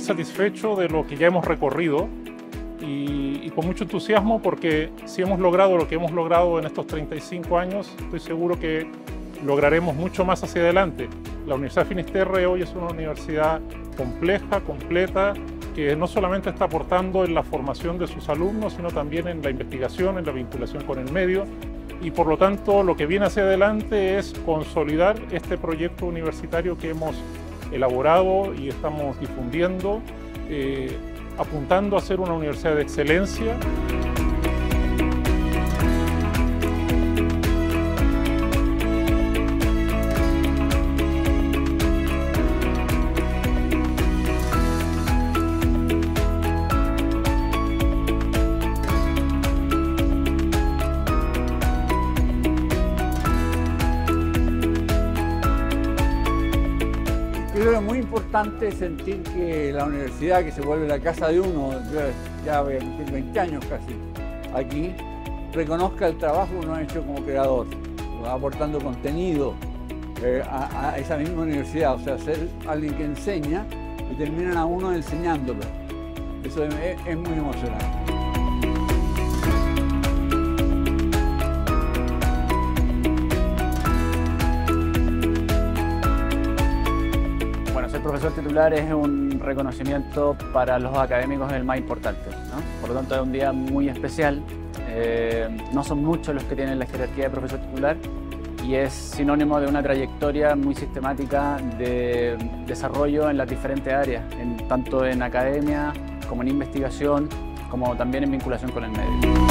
satisfecho de lo que ya hemos recorrido y con mucho entusiasmo, porque si hemos logrado lo que hemos logrado en estos 35 años, estoy seguro que lograremos mucho más hacia adelante. La Universidad Finisterre hoy es una universidad compleja, completa, que no solamente está aportando en la formación de sus alumnos, sino también en la investigación, en la vinculación con el medio, y por lo tanto lo que viene hacia adelante es consolidar este proyecto universitario que hemos elaborado y estamos difundiendo, apuntando a ser una universidad de excelencia. Creo que es muy importante sentir que la universidad, que se vuelve la casa de uno, ya 20 años casi aquí, reconozca el trabajo que uno ha hecho como creador, aportando contenido a esa misma universidad, o sea, ser alguien que enseña y terminan a uno enseñándolo. Eso es muy emocionante. Ser profesor titular es un reconocimiento para los académicos el más importante, ¿no? Por lo tanto es un día muy especial. No son muchos los que tienen la jerarquía de profesor titular y es sinónimo de una trayectoria muy sistemática de desarrollo en las diferentes áreas, tanto en academia como en investigación, como también en vinculación con el medio.